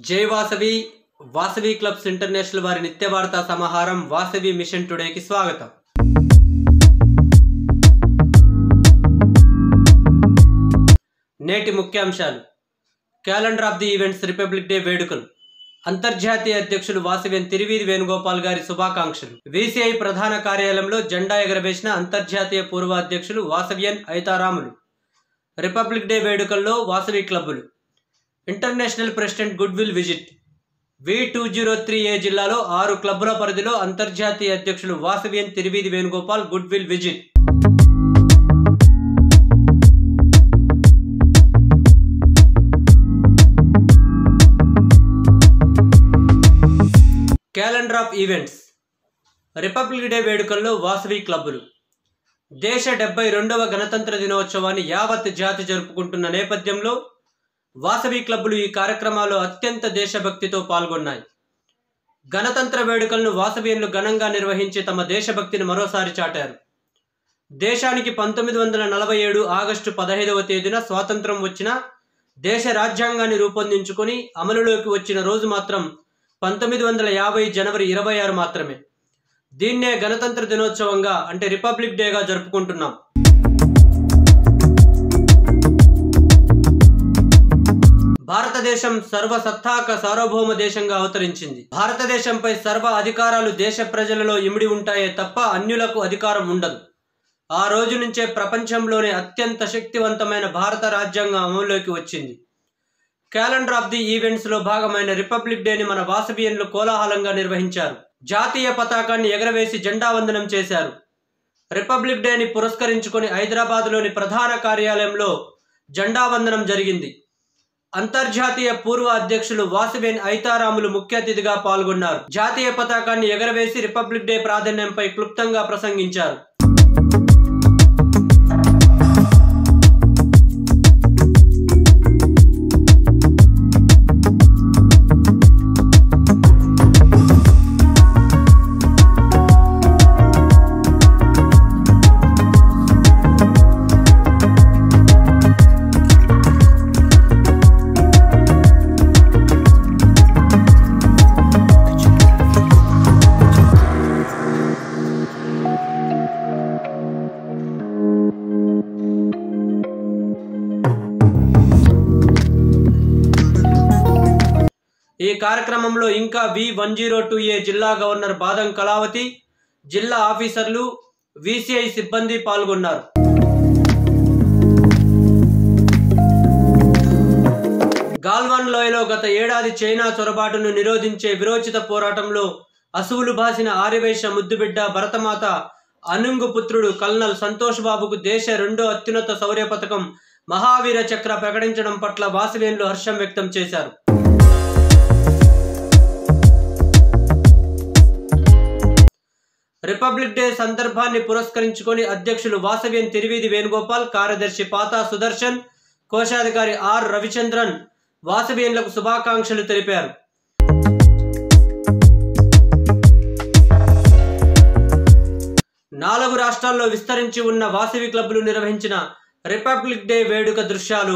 जय Vasavi Vasavi clubs international वारी नित्य वार्ता समाहारं वासवी मिशन टुडे की स्वागतम। నేటి ముఖ్యాంశాలు calendar of the events republic day వేడుకలు అంతర్జాతీయ అధ్యక్షులు వాసవి తిరువీధి వేణుగోపాల్ గారి శుభాకాంక్షలు వీసీఐ ప్రధాన కార్యాలయంలో జెండా ఎగరవేసిన అంతర్జాతీయ పూర్వ అధ్యక్షులు వాసవ్యన్ ఐతారాములు రిపబ్లిక్ డే వేడుకల్లో వాసవి క్లబ్బులు international president good will visit V203A జిల్లాలో 6 క్లబ్బుల పరిధిలో అంతర్జాతీయ అధ్యక్షులు Vasavyan Thiruveedhi Venugopal good will visit calendar of events republic day వేడుకల్లో వాసవి క్లబ్బులు దేశ 72వ గణతంత్ర దినోత్సవాన్ని యావత్ జాతి జరుపుకుంటున్న నేపథ్యంలో వాసవి క్లబ్బులు ఈ కార్యక్రమాల్లో అత్యంత దేశభక్తితో పాల్గొన్నాయి. గణతంత్ర వేడుకలను వాసవ్యులు ఘనంగా నిర్వహించి తమ దేశభక్తిని మరోసారి చాటారు. దేశానికి 1947 ఆగస్టు 15వ తేదీన స్వాతంత్రం వచ్చిన దేశ రాజ్యాంగాన్ని రూపొందించుకొని అమలులోకి వచ్చిన రోజు మాత్రం 1950 జనవరి 26 మాత్రమే. దీన్నే గణతంత్ర దినోత్సవంగా అంటే రిపబ్లిక్ డేగా జరుపుకుంటున్నాం. భారతదేశం సర్వసత్తాక సార్వభౌమ దేశంగా అవతరించింది. భారతదేశంపై సర్వ అధికారాలు దేశ ప్రజలలో ఇమిడి ఉంటాయే తప్ప అన్యులకు అధికారం ఉండదు. ఆ రోజు నుంచే ప్రపంచంలోనే అత్యంత శక్తివంతమైన భారత రాజ్యాంగం అమలులోకి వచ్చింది. క్యాలెండర్ ఆఫ్ ది ఈవెంట్స్ లో భాగమైన రిపబ్లిక్ డేని మన వాసవియన్లు కోలాహలంగా నిర్వహించారు. జాతీయ పతాకాన్ని ఎగరవేసి జెండా వందనం చేశారు. రిపబ్లిక్ డేని పురస్కరించుకొని హైదరాబాద్లోని ప్రధాన కార్యాలయంలో జెండా వందనం జరిగింది. అంతర్జాతీయ పూర్వ అధ్యక్షులు వాసవ్యన్ ఐతారాములు ముఖ్య అతిథిగా పాల్గొన్నారు. జాతీయ పతాకాన్ని ఎగరవేసి రిపబ్లిక్ డే ప్రాధాన్యంపై క్లుప్తంగా ప్రసంగించారు. ఈ కార్యక్రమంలో ఇంకా V102A జిల్లా గవర్నర్ బాదం కళావతి, జిల్లా ఆఫీసర్లు, వీసీఐ సిబ్బంది పాల్గొన్నారు. గాల్వాన్ లోయలో గత ఏడాది చైనా చొరబాటును నిరోధించే విరోచిత పోరాటంలో అసువులు బాసిన ఆర్యవైశ్య ముద్దుబిడ్డ భరతమాత అనుంగు పుత్రుడు కల్నల్ సంతోష్ బాబుకు దేశ 2వ అత్యున్నత శౌర్య పథకం మహావీర చక్ర ప్రకటించడం పట్ల వాసవ్యులు హర్షం వ్యక్తం చేశారు. రిపబ్లిక్ డే సందర్భాన్ని పురస్కరించుకొని అధ్యక్షులు వాసవ్యన్ తిరువీధి వేణుగోపాల్, కార్యదర్శి పాతా సుదర్శన్, కోశాధికారి ఆర్ రవిచంద్రన్ వాసవ్యులకు శుభాకాంక్షలు తెలిపారు. నాలుగు రాష్ట్రాల్లో విస్తరించి ఉన్న వాసవి క్లబ్బులు నిర్వహించిన రిపబ్లిక్ డే వేడుక దృశ్యాలు.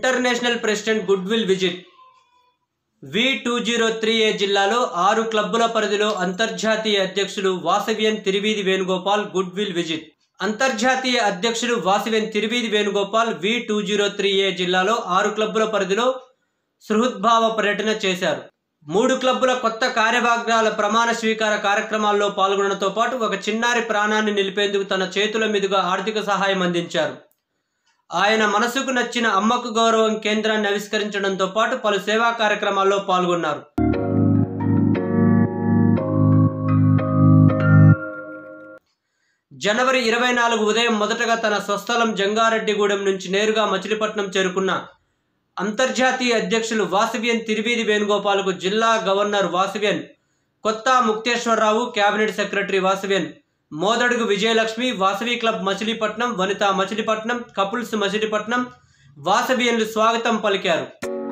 International president goodwill visit. V203A జిల్లాలో 6 క్లబ్బుల పరిధిలో అంతర్జాతీయ అధ్యక్షులు వాసవ్యన్ తిరువీధి వేణుగోపాల్ గుడ్విల్ విజిట్. అంతర్జాతీయ అధ్యక్షులు వాసవ్యన్ తిరువీధి వేణుగోపాల్ V203A జిల్లాలో 6 క్లబ్బుల పరిధిలో సుహృద్భావ పర్యటన చేశారు. 3 క్లబ్బుల కొత్త కార్యభాగాల ప్రమాణ స్వీకార కార్యక్రమాల్లో పాల్గొనడంతో పాటు ఒక చిన్నారి ప్రాణాన్ని నిలిపేందుకు తన చేతుల మీదుగా ఆర్థిక సహాయం అందించారు. ఆయన మనసుకు నచ్చిన అమ్మకు గౌరవం కేంద్రాన్ని ఆవిష్కరించడంతో పాటు పలు సేవా కార్యక్రమాల్లో పాల్గొన్నారు. జనవరి 24 ఉదయం మొదటగా తన స్వస్థలం జంగారెడ్డిగూడెం నుంచి నేరుగా మచిలీపట్నం చేరుకున్న అంతర్జాతీయ అధ్యక్షులు వాసవ్యన్ తిరువీధి వేణుగోపాల్కు జిల్లా governor Vasavyan, Kotha Mukteswararao, cabinet secretary Vasavyan, Modadugu Vijayalakshmi, Vasavi club Machilipatnam, Vanitha Machilipatnam, couples Machilipatnam వాసవ్యన్లు స్వాగతం పలికారు.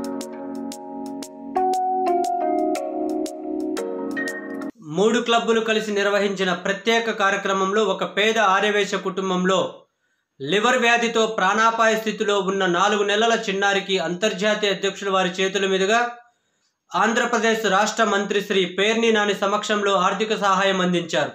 మూడు క్లబ్బులు కలిసి నిర్వహించిన ప్రత్యేక కార్యక్రమంలో ఒక పేద ఆర్యవేశ కుటుంబంలో లివర్ వ్యాధితో ప్రాణాపాయ స్థితిలో ఉన్న 4 నెలల చిన్నారికి అంతర్జాతీయ అధ్యక్షులు వారి చేతుల మీదుగా ఆంధ్రప్రదేశ్ రాష్ట్ర మంత్రి శ్రీ పేర్ని నాని సమక్షంలో ఆర్థిక సహాయం అందించారు.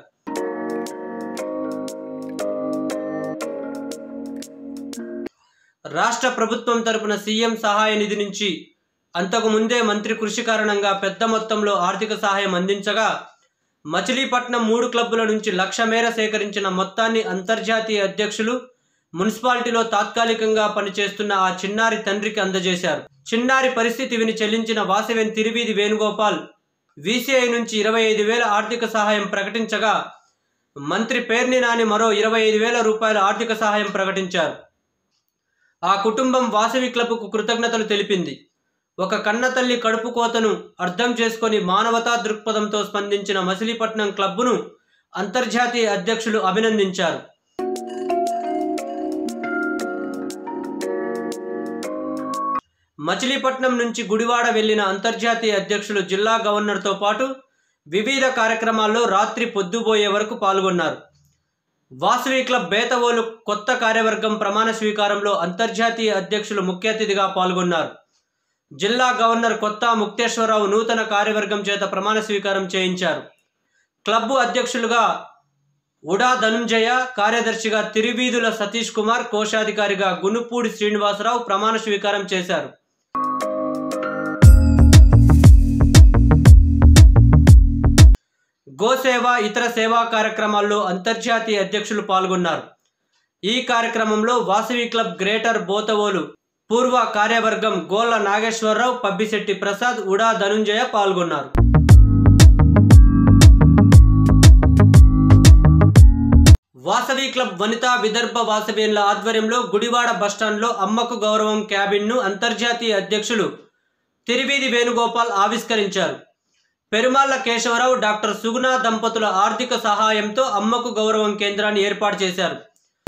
రాష్ట్ర ప్రభుత్వం తరపున సీఎం సహాయ నిధి నుంచి అంతకు ముందే మంత్రి కృషి కారణంగా పెద్ద మొత్తంలో ఆర్థిక సహాయం అందించగా, మచిలీపట్నం 3 క్లబ్బుల నుంచి 1,00,000 మేర సేకరించిన మొత్తాన్ని అంతర్జాతీయ అధ్యక్షులు మున్సిపాలిటీలో తాత్కాలికంగా పనిచేస్తున్న ఆ చిన్నారి తండ్రికి అందజేశారు. చిన్నారి పరిస్థితి విని చెల్లించిన వాసవ్యన్ తిరువీధి వేణుగోపాల్ వీసీఐ నుంచి 25,000 ఆర్థిక సహాయం ప్రకటించగా, మంత్రి పేర్ని నాని మరో 25,000 రూపాయల ఆర్థిక సహాయం ప్రకటించారు. ఆ కుటుంబం వాసవి క్లబ్కు కృతజ్ఞతలు తెలిపింది. ఒక కన్నతల్లి కడుపు కోతను అర్థం చేసుకొని మానవతా దృక్పథంతో స్పందించిన మచిలీపట్నం క్లబ్ను అంతర్జాతీయ అధ్యక్షులు అభినందించారు. మచిలీపట్నం నుంచి గుడివాడ వెళ్లిన అంతర్జాతీయ అధ్యక్షులు జిల్లా గవర్నర్తో పాటు వివిధ కార్యక్రమాల్లో రాత్రి పొద్దుపోయే వరకు పాల్గొన్నారు. వాసవి క్లబ్ బేతవోలు కొత్త కార్యవర్గం ప్రమాణ స్వీకారంలో అంతర్జాతీయ అధ్యక్షులు ముఖ్య అతిథిగా పాల్గొన్నారు. జిల్లా గవర్నర్ కొత్త ముక్తేశ్వరరావు నూతన కార్యవర్గం చేత ప్రమాణ స్వీకారం చేయించారు. క్లబ్బు అధ్యక్షులుగా ఉడా ధనుంజయ, కార్యదర్శిగా తిరువీధుల సతీష్ కుమార్, కోశాధికారిగా గునుపూడి శ్రీనివాసరావు ప్రమాణ స్వీకారం చేశారు. గోసేవ, ఇతర సేవా కార్యక్రమాల్లో అంతర్జాతీయ అధ్యక్షులు పాల్గొన్నారు. ఈ కార్యక్రమంలో వాసవి క్లబ్ గ్రేటర్ బోతవోలు పూర్వ కార్యవర్గం గోళ్ల నాగేశ్వరరావు, పబ్బిశెట్టి ప్రసాద్, ఉడా ధనుంజయ పాల్గొన్నారు. వాసవి క్లబ్ వనితా విదర్భ వాసవ్యన్ల ఆధ్వర్యంలో గుడివాడ బస్టాండ్లో అమ్మకు గౌరవం క్యాబిన్ను అంతర్జాతీయ అధ్యక్షులు తిరువీధి వేణుగోపాల్ ఆవిష్కరించారు. పెరుమాళ్ల కేశవరావు, డాక్టర్ సుగుణ దంపతుల ఆర్థిక సహాయంతో అమ్మకు గౌరవం కేంద్రాన్ని ఏర్పాటు చేశారు.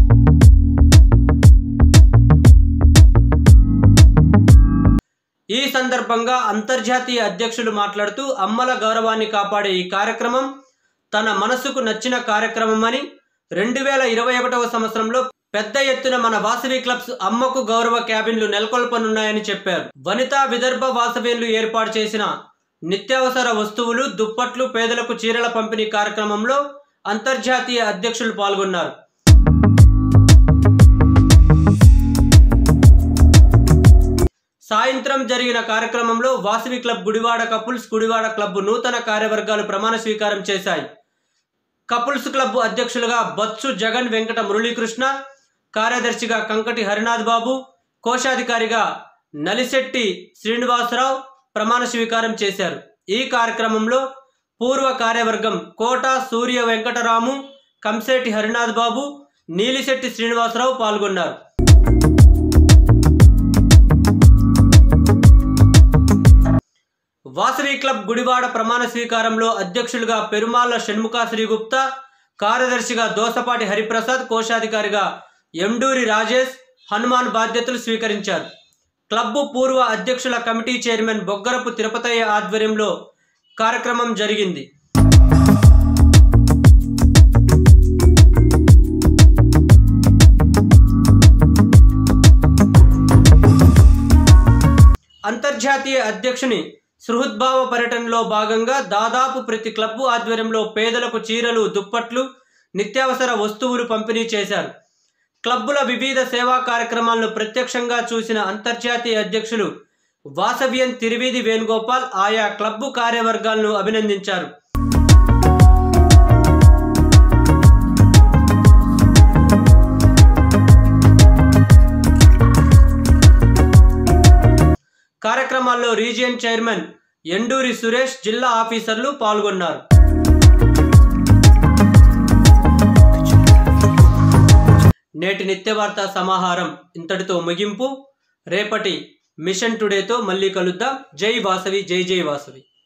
ఈ సందర్భంగా అంతర్జాతీయ అధ్యక్షులు మాట్లాడుతూ, అమ్మల గౌరవాన్ని కాపాడే ఈ కార్యక్రమం తన మనసుకు నచ్చిన కార్యక్రమమని, 2021వ సంవత్సరంలో పెద్ద ఎత్తున మన వాసవి క్లబ్స్ అమ్మకు గౌరవ క్యాబిన్లు నెలకొల్పనున్నాయని చెప్పారు. వనితా విదర్భ వాసవ్యులు ఏర్పాటు చేసిన నిత్యావసర వస్తువులు, దుప్పట్లు, పేదలకు చీరల పంపిణీ కార్యక్రమంలో అంతర్జాతీయ అధ్యక్షులు పాల్గొన్నారు. సాయంత్రం జరిగిన కార్యక్రమంలో Vasavi club Gudivada couples, Gudivada club నూతన కార్యవర్గాలు ప్రమాణ స్వీకారం చేశాయి. కపుల్స్ క్లబ్ అధ్యక్షులుగా బత్సు జగన్ వెంకట మురళీకృష్ణ, కార్యదర్శిగా కంకటి హరినాథ్ బాబు, కోశాధికారిగా నలిశెట్టి శ్రీనివాసరావు ప్రమాణ స్వీకారం చేశారు. ఈ కార్యక్రమంలో పూర్వ కార్యవర్గం కోట సూర్య వెంకటరాము, కంశెట్టి హరినాథ్ బాబు, నీలిశెట్టి శ్రీనివాసరావు పాల్గొన్నారు. వాసవి క్లబ్ గుడివాడ ప్రమాణ స్వీకారంలో అధ్యక్షులుగా పెరుమాళ్ల షణ్ముఖ శ్రీగుప్తా, కార్యదర్శిగా దోసపాటి హరిప్రసాద్, కోశాధికారిగా ఎండూరి రాజేష్, హనుమాన్ బాధ్యతలు స్వీకరించారు. క్లబ్బు పూర్వ అధ్యక్షుల కమిటీ చైర్మన్ బొగ్గరపు తిరుపతయ్య ఆధ్వర్యంలో కార్యక్రమం జరిగింది. అంతర్జాతీయ అధ్యక్షుని సుహృద్భావ పర్యటనలో భాగంగా దాదాపు ప్రతి క్లబ్బు ఆధ్వర్యంలో పేదలకు చీరలు, దుప్పట్లు, నిత్యావసర వస్తువులు పంపిణీ చేశారు. క్లబ్బుల వివిధ సేవా కార్యక్రమాలను ప్రత్యక్షంగా చూసిన అంతర్జాతీయ అధ్యక్షులు వాసవ్యన్ తిరువీధి వేణుగోపాల్ ఆయా క్లబ్బు కార్యవర్గాలను అభినందించారు. కార్యక్రమాల్లో రీజియన్ చైర్మన్ ఎండూరి సురేష్, జిల్లా ఆఫీసర్లు పాల్గొన్నారు. నేటి నిత్యవార్తా సమాహారం ఇంతటితో ముగింపు. రేపటి మిషన్ టుడేతో మళ్ళీ కలుద్దాం. జై వాసవి, జై జై వాసవి.